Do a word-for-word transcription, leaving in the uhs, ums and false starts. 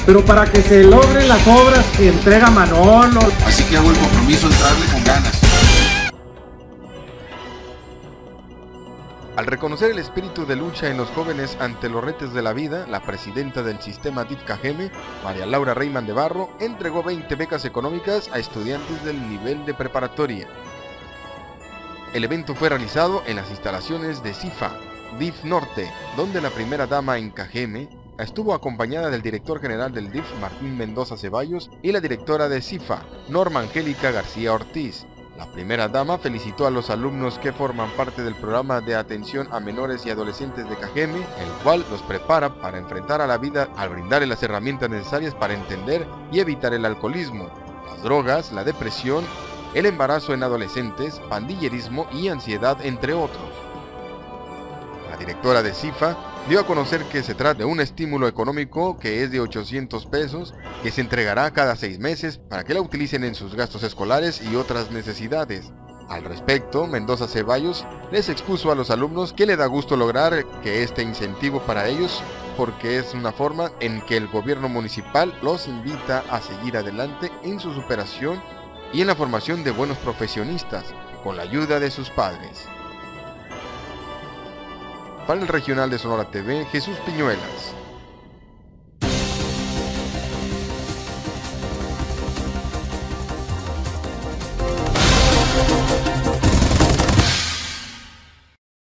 pero para que se logren las obras que entrega Manolo. Así que hago el compromiso de entrarle con ganas. Al reconocer el espíritu de lucha en los jóvenes ante los retos de la vida, la presidenta del sistema D I F Cajeme, María Laura Reyman de Barro, entregó veinte becas económicas a estudiantes del nivel de preparatoria. El evento fue realizado en las instalaciones de CIFA, D I F Norte, donde la primera dama en Cajeme estuvo acompañada del director general del D I F, Martín Mendoza Ceballos, y la directora de CIFA, Norma Angélica García Ortiz. La primera dama felicitó a los alumnos que forman parte del programa de atención a menores y adolescentes de Cajeme, el cual los prepara para enfrentar a la vida al brindarles las herramientas necesarias para entender y evitar el alcoholismo, las drogas, la depresión, el embarazo en adolescentes, pandillerismo y ansiedad, entre otros. La directora de CIFA dio a conocer que se trata de un estímulo económico que es de ochocientos pesos, que se entregará cada seis meses para que la utilicen en sus gastos escolares y otras necesidades. Al respecto, Mendoza Ceballos les expuso a los alumnos que le da gusto lograr que este incentivo para ellos, porque es una forma en que el gobierno municipal los invita a seguir adelante en su superación y en la formación de buenos profesionistas, con la ayuda de sus padres. Para el Regional de Sonora T V, Jesús Piñuelas.